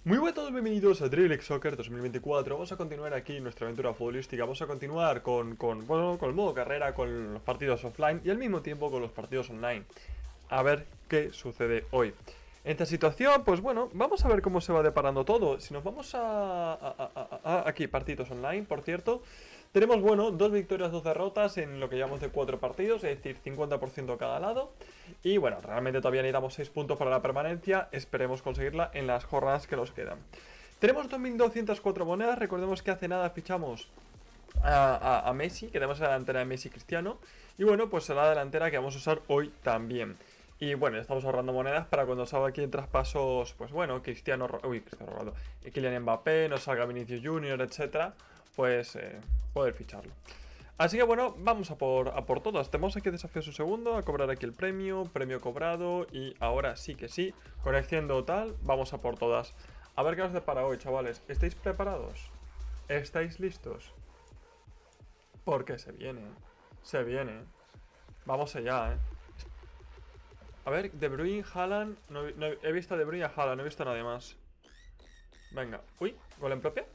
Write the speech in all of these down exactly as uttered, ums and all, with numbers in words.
Muy buenas a todos, bienvenidos a Dribblex Soccer dos mil veinticuatro. Vamos a continuar aquí nuestra aventura futbolística. Vamos a continuar con, con, bueno, con el modo carrera, con los partidos offline y al mismo tiempo con los partidos online. A ver qué sucede hoy. En esta situación, pues bueno, vamos a ver cómo se va deparando todo. Si nos vamos a, a, a, a, a aquí, partidos online, por cierto, tenemos, bueno, dos victorias, dos derrotas en lo que llamamos de cuatro partidos, es decir, cincuenta por ciento cada lado. Y bueno, realmente todavía necesitamos seis puntos para la permanencia, esperemos conseguirla en las jornadas que nos quedan. Tenemos dos mil doscientas cuatro monedas, recordemos que hace nada fichamos a, a, a Messi, que tenemos la delantera de Messi y Cristiano. Y bueno, pues será la delantera que vamos a usar hoy también. Y bueno, ya estamos ahorrando monedas para cuando salga aquí en traspasos, pues bueno, Cristiano, uy, Cristiano Ronaldo, Kylian Mbappé, nos salga Vinicius Junior, etcétera, pues eh, poder ficharlo. Así que bueno, vamos a por, a por todas. Tenemos aquí desafío su segundo, a cobrar aquí el premio, premio cobrado y ahora sí que sí, conexión total, vamos a por todas. A ver qué nos depara hoy, chavales. ¿Estáis preparados? ¿Estáis listos? Porque se viene, se viene. Vamos allá, eh. A ver, De Bruyne, Haaland, no, no, he visto a De Bruyne y a Haaland, no he visto a nadie más. Venga, uy, gol en propia.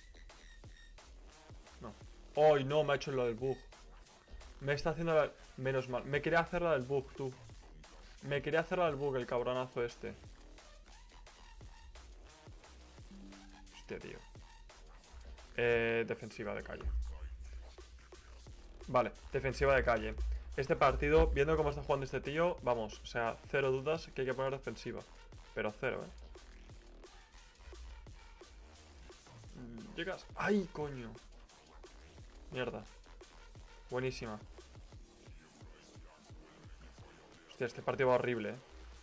No. ¡Ay, no! Me ha hecho lo del bug. Me está haciendo la... Menos mal. Me quería hacer la del bug, tú. Me quería hacer la del bug, el cabronazo este. Hostia, tío. Eh, defensiva de calle. Vale, defensiva de calle. Este partido, viendo cómo está jugando este tío, vamos, o sea, cero dudas que hay que poner defensiva. Pero cero, ¿eh? Llegas... ¡Ay, coño! Mierda. Buenísima. Hostia, este partido va horrible, ¿eh?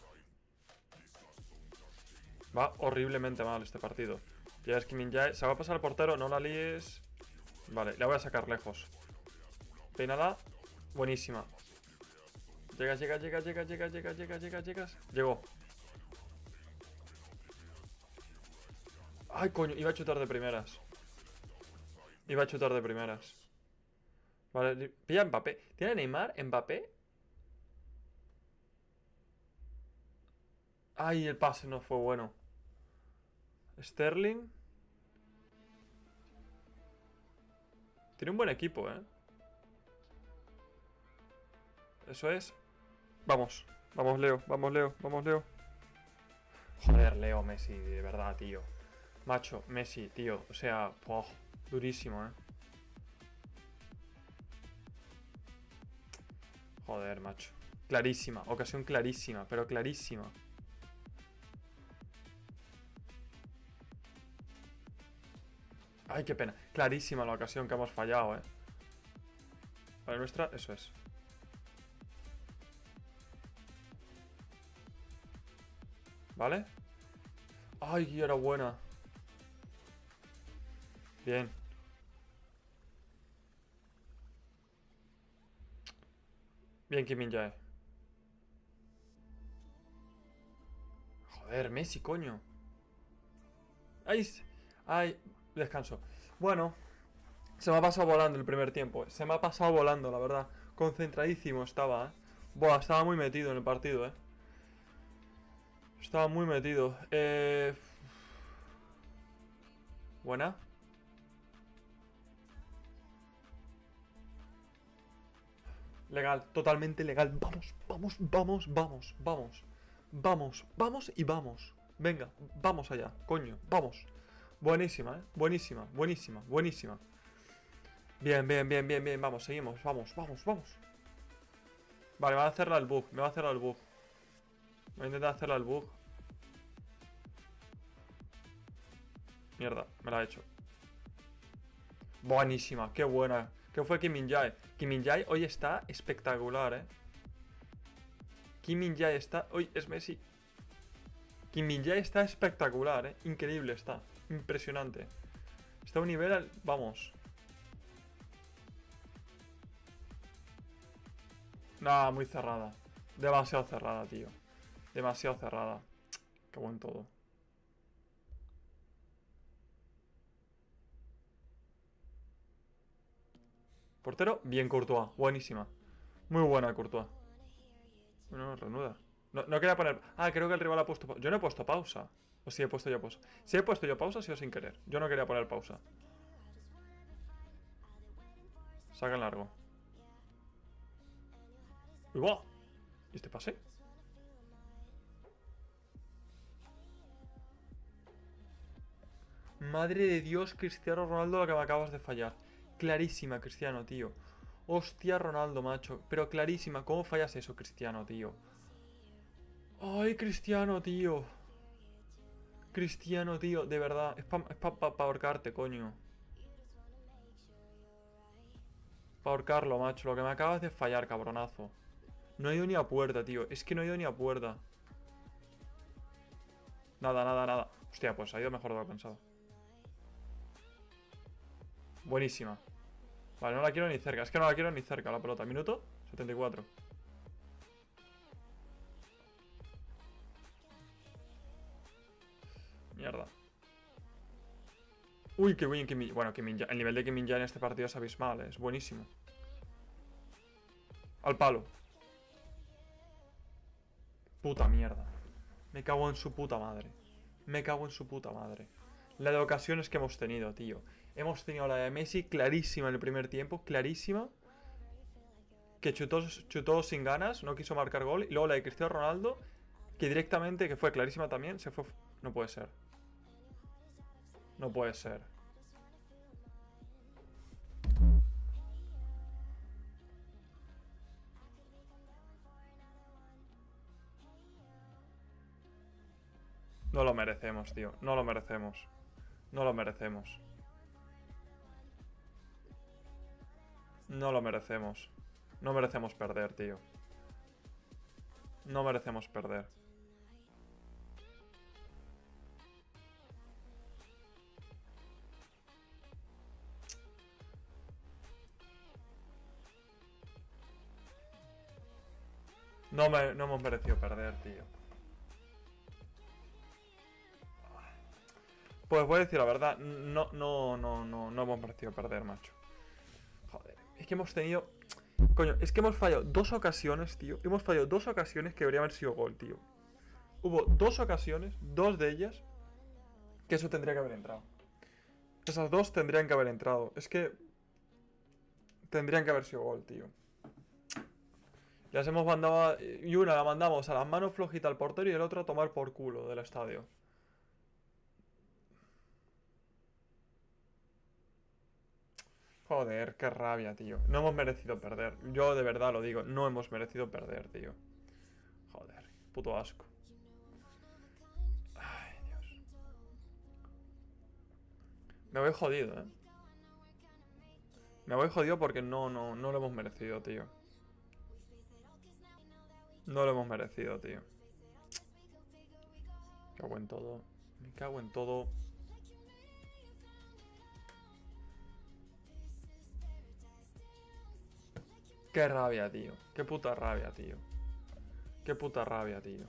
Va horriblemente mal este partido. Ya es que Min-jae... Se va a pasar el portero, no la líes. Vale, la voy a sacar lejos. Peinada. Buenísima. Llegas, llegas, llegas, llegas, llegas, llegas, llegas, llegas, llegas. Llegó. Ay, coño, iba a chutar de primeras. Iba a chutar de primeras. Vale, pilla Mbappé. ¿Tiene Neymar? ¿Mbappé? Ay, el pase no fue bueno. Sterling. Tiene un buen equipo, ¿eh? Eso es. Vamos, vamos Leo, vamos Leo, vamos Leo. Joder, Leo, Messi, de verdad, tío. Macho, Messi, tío, o sea, oh, durísimo, ¿eh? Joder, macho. Clarísima, ocasión clarísima, pero clarísima. Ay, qué pena. Clarísima la ocasión que hemos fallado, ¿eh? Vale, nuestra, eso es. ¿Vale? Ay, era buena. Bien. Bien, Kim Min-jae. Joder, Messi, coño. Ay, ay, descanso. Bueno, se me ha pasado volando el primer tiempo. Se me ha pasado volando, la verdad. Concentradísimo estaba, ¿eh? Buah, estaba muy metido en el partido, ¿eh? Estaba muy metido. Eh... Buena. Legal, totalmente legal. Vamos, vamos, vamos, vamos, vamos. Vamos, vamos y vamos. Venga, vamos allá, coño, vamos. Buenísima, eh. Buenísima, buenísima, buenísima. Bien, bien, bien, bien, bien. Vamos, seguimos, vamos, vamos, vamos. Vale, me va a hacerla el bug, me va a hacerla el bug. Voy a intentar hacerla el bug. Mierda, me la ha hecho. Buenísima, qué buena. ¿Qué fue Kim Min-jae? Kim Min-jae hoy está espectacular, eh. Kim Min-jae está... Uy, es Messi. Kim Min-jae está espectacular, eh. Increíble está. Impresionante. Está a un nivel... Al... Vamos. Nah, muy cerrada. Demasiado cerrada, tío. Demasiado cerrada. Qué buen todo. Portero, bien Courtois, buenísima. Muy buena Courtois. Bueno, reanuda. No, no quería poner... Ah, creo que el rival ha puesto... Yo no he puesto pausa. O si he puesto yo pausa. Si he puesto yo pausa, ha sido sin querer. Yo no quería poner pausa. Saca en largo. ¡Uy, va! ¿Y este pase? Madre de Dios, Cristiano Ronaldo, la que me acabas de fallar. Clarísima, Cristiano, tío. Hostia, Ronaldo, macho. Pero clarísima. ¿Cómo fallas eso, Cristiano, tío? Ay, Cristiano, tío. Cristiano, tío. De verdad. Es para pa, pa, pa ahorcarte, coño. Para ahorcarlo, macho. Lo que me acabas de fallar, cabronazo. No he ido ni a puerta, tío. Es que no he ido ni a puerta. Nada, nada, nada. Hostia, pues ha ido mejor de lo pensado. Buenísima. Vale, no la quiero ni cerca. Es que no la quiero ni cerca la pelota. Minuto setenta y cuatro. Mierda. Uy, qué bien Kim. Bueno, Kim Min-jae. El nivel de Kim Min-jae en este partido es abismal, ¿eh? Es buenísimo. Al palo. Puta mierda. Me cago en su puta madre. Me cago en su puta madre. La de ocasiones que hemos tenido, tío. Hemos tenido la de Messi clarísima en el primer tiempo. Clarísima. Que chutó, chutó sin ganas. No quiso marcar gol. Y luego la de Cristiano Ronaldo. Que directamente, que fue clarísima también, se fue... No puede ser. No puede ser. No lo merecemos, tío. No lo merecemos. No lo merecemos. No lo merecemos. No merecemos perder, tío. No merecemos perder. No, me, no hemos merecido perder, tío. Pues voy a decir la verdad, no, no, no, no, no hemos merecido perder, macho. Joder, es que hemos tenido... Coño, es que hemos fallado dos ocasiones, tío. Hemos fallado dos ocasiones que deberían haber sido gol, tío. Hubo dos ocasiones, dos de ellas, que eso tendría que haber entrado. Esas dos tendrían que haber entrado. Es que... Tendrían que haber sido gol, tío. Las hemos mandado... A... Y una la mandamos a las manos flojitas al portero y el otro a tomar por culo del estadio. Joder, qué rabia, tío. No hemos merecido perder. Yo de verdad lo digo, no hemos merecido perder, tío. Joder, puto asco. Ay, Dios. Me voy jodido, eh. Me voy jodido porque no, no, no lo hemos merecido, tío. No lo hemos merecido, tío. Me cago en todo. Me cago en todo. Qué rabia, tío. Qué puta rabia, tío. Qué puta rabia, tío.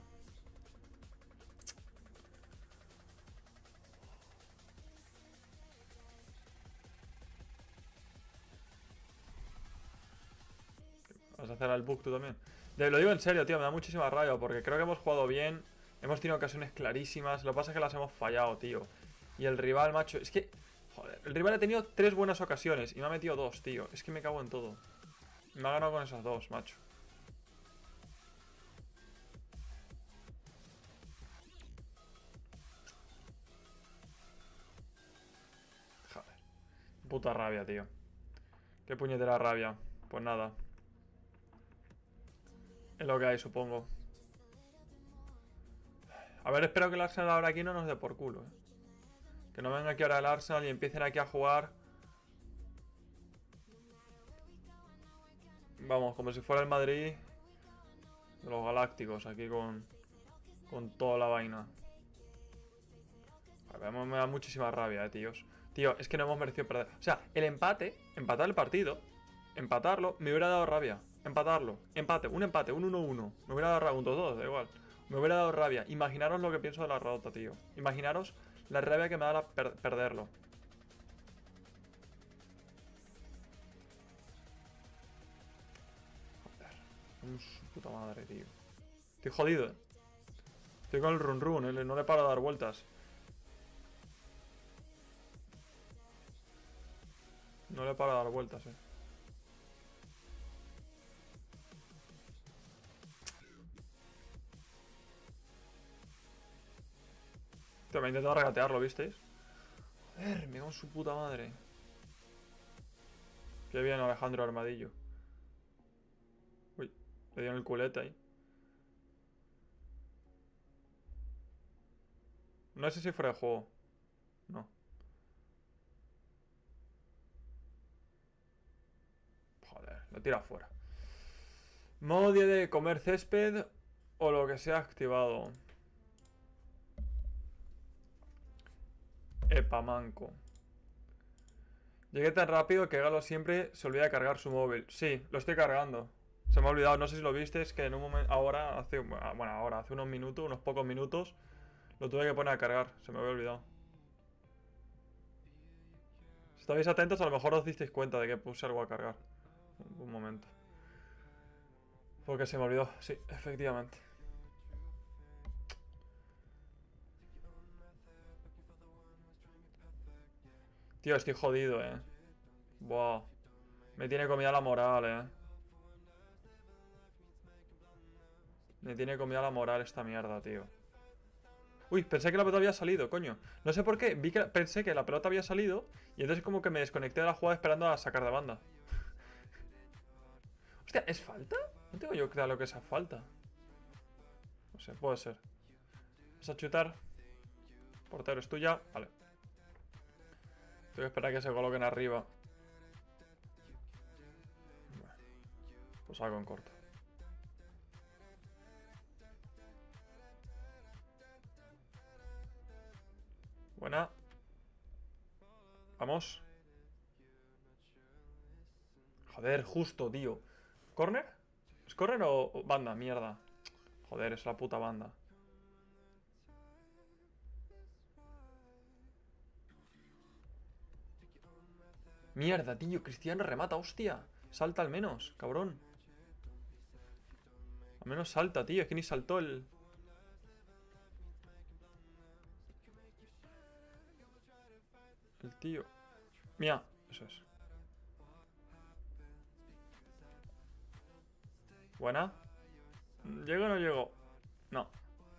¿Vas a hacer al bug tú también? Lo digo en serio, tío, me da muchísima rabia porque creo que hemos jugado bien. Hemos tenido ocasiones clarísimas. Lo que pasa es que las hemos fallado, tío. Y el rival, macho, es que... Joder, el rival ha tenido tres buenas ocasiones y me ha metido dos, tío. Es que me cago en todo. Me ha ganado con esas dos, macho. Joder. Puta rabia, tío. Qué puñetera rabia. Pues nada. Es lo que hay, supongo. A ver, espero que el Arsenal ahora aquí no nos dé por culo, eh. Que no venga aquí ahora el Arsenal y empiecen aquí a jugar. Vamos, como si fuera el Madrid de los Galácticos, aquí con, con toda la vaina. A ver, me da muchísima rabia, eh, tíos. Tío, es que no hemos merecido perder. O sea, el empate, empatar el partido, empatarlo, me hubiera dado rabia. Empatarlo, empate, un empate, un uno uno. Me hubiera dado rabia, un dos dos, da igual. Me hubiera dado rabia. Imaginaros lo que pienso de la derrota, tío. Imaginaros la rabia que me da la per perderlo. Joder, su puta madre, tío. Estoy jodido, eh. Estoy con el run run, ¿eh? No le paro a dar vueltas. No le paro a dar vueltas, eh. Tío, me he intentado regatearlo, ¿visteis? Joder, me cago en su puta madre. Qué bien, Alejandro Armadillo. Uy, le dio en el culete ahí. No sé si fuera de juego. No. Joder, lo tira fuera. Modo diez de comer césped o lo que sea activado. Epa, manco. Llegué tan rápido que Galo siempre se olvida de cargar su móvil. Sí, lo estoy cargando. Se me ha olvidado, no sé si lo viste, es que en un momento, ahora, hace, bueno, ahora, hace unos minutos, unos pocos minutos, lo tuve que poner a cargar, se me había olvidado. Si estabais atentos, a lo mejor os disteis cuenta de que puse algo a cargar. Un momento. Porque se me olvidó, sí, efectivamente. Tío, estoy jodido, eh. Buah. Me tiene comida la moral, eh. Me tiene comida la moral esta mierda, tío. Uy, pensé que la pelota había salido, coño. No sé por qué, vi que pensé que la pelota había salido y entonces como que me desconecté de la jugada esperando a sacar de banda. Hostia, ¿es falta? No tengo yo claro lo que es falta. No sé, puede ser. Vas a chutar. Portero es tuya. Vale. Tengo que esperar a que se coloquen arriba. Bueno, pues algo en corto. Buena. Vamos. Joder, justo, tío. ¿Corner? ¿Es corner o banda? Mierda. Joder, es la puta banda. Mierda, tío. Cristiano remata, hostia. Salta al menos, cabrón. Al menos salta, tío. Es que ni saltó el... El tío. Mira, eso es. Buena. ¿Llego o no llego? No.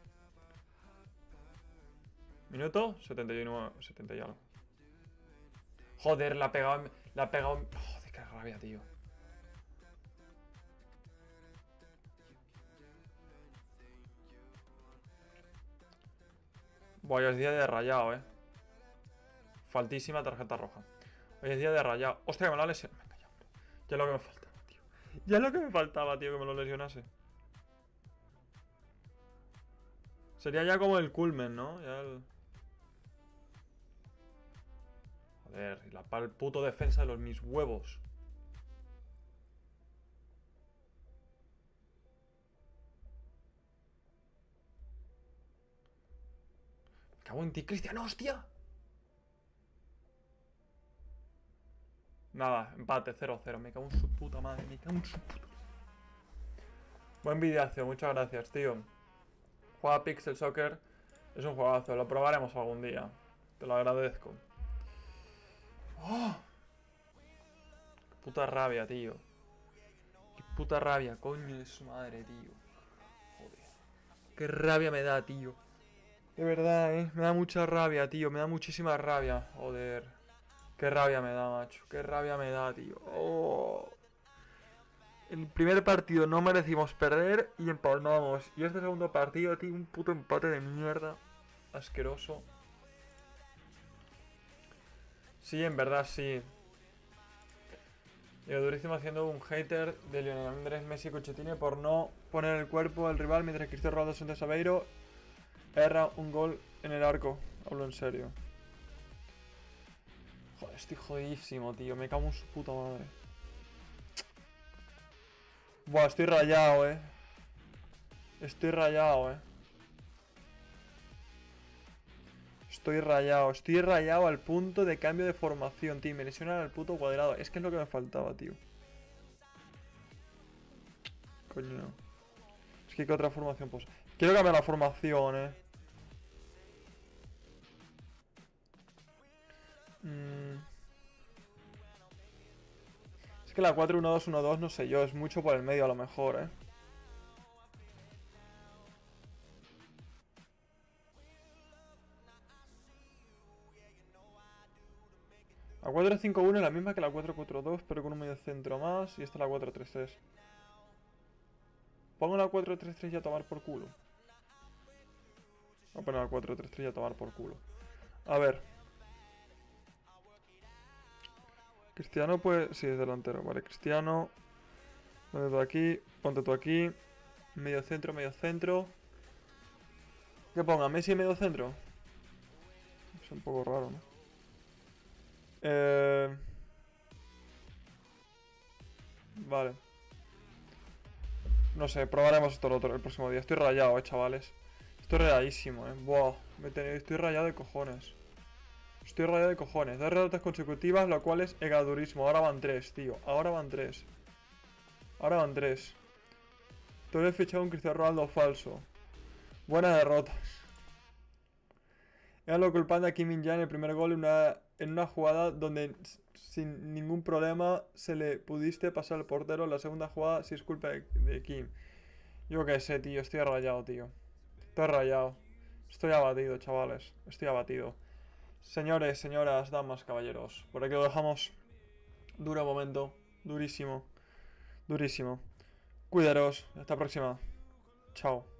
Minuto setenta y nueve, setenta y algo. Joder, la ha pegado. La ha pegado. Joder, qué rabia, tío. Voy, es día de rayado, eh. Faltísima tarjeta roja. Hoy es día de rayado. Hostia, que me lo ha lesionado. Venga, ya, hombre. Ya es lo que me faltaba, tío. Ya es lo que me faltaba, tío, que me lo lesionase. Sería ya como el culmen, ¿no? Ya el... Joder, y la pal puto defensa de los mis huevos. Me cago en ti, Cristiano, hostia. Nada, empate, cero cero. Me cago en su puta madre, me cago en su puta. Buen videazo, muchas gracias, tío. Juega Pixel Soccer. Es un juegazo, lo probaremos algún día. Te lo agradezco. ¡Oh! Qué puta rabia, tío. Qué puta rabia, coño de su madre, tío. Joder. Qué rabia me da, tío. De verdad, eh. Me da mucha rabia, tío. Me da muchísima rabia. Joder. Qué rabia me da, macho. Qué rabia me da, tío. Oh. El primer partido no merecimos perder y empalmamos. Y este segundo partido, tío, un puto empate de mierda. Asqueroso. Sí, en verdad sí. Digo, durísimo haciendo un hater de Lionel Andrés Messi Cuchetini por no poner el cuerpo al rival mientras Cristiano Ronaldo Santos Aveiro erra un gol en el arco. Hablo en serio. Joder, estoy jodidísimo, tío. Me cago en su puta madre. Buah, estoy rayado, eh. Estoy rayado, eh. Estoy rayado, estoy rayado al punto de cambio de formación, tío. Me lesionan al puto cuadrado. Es que es lo que me faltaba, tío. Coño. Es que qué otra formación pues. Quiero cambiar la formación, eh. Mm. Es que la cuatro uno dos uno dos no sé yo, es mucho por el medio a lo mejor, eh. La cuatro cinco uno es la misma que la cuatro cuatro dos, pero con un medio centro más. Y esta es la cuatro tres tres. Pongo la cuatro tres tres y a tomar por culo. Voy a poner la cuatro tres tres y a tomar por culo. A ver. Cristiano pues... Sí, es delantero. Vale, Cristiano. Ponte tú aquí. Ponte tú aquí. Medio centro, medio centro. ¿Qué ponga? ¿Messi en medio centro? Es un poco raro, ¿no? Eh... Vale. No sé, probaremos esto el, otro, el próximo día. Estoy rayado, eh, chavales. Estoy rayadísimo, eh. Buah, me ten... estoy rayado de cojones. Estoy rayado de cojones. Dos derrotas consecutivas, lo cual es egadurismo. Ahora van tres, tío. Ahora van tres. Ahora van tres. Todavía he fichado un Cristiano Ronaldo falso. Buenas derrotas. Era lo culpando a Kim Min-jae en el primer gol en una, en una jugada donde sin ningún problema se le pudiste pasar al portero. La segunda jugada sí es culpa de, de Kim. Yo qué sé, tío. Estoy rayado, tío. Estoy rayado. Estoy abatido, chavales. Estoy abatido. Señores, señoras, damas, caballeros. Por aquí lo dejamos. Duro momento. Durísimo. Durísimo. Cuidaros. Hasta la próxima. Chao.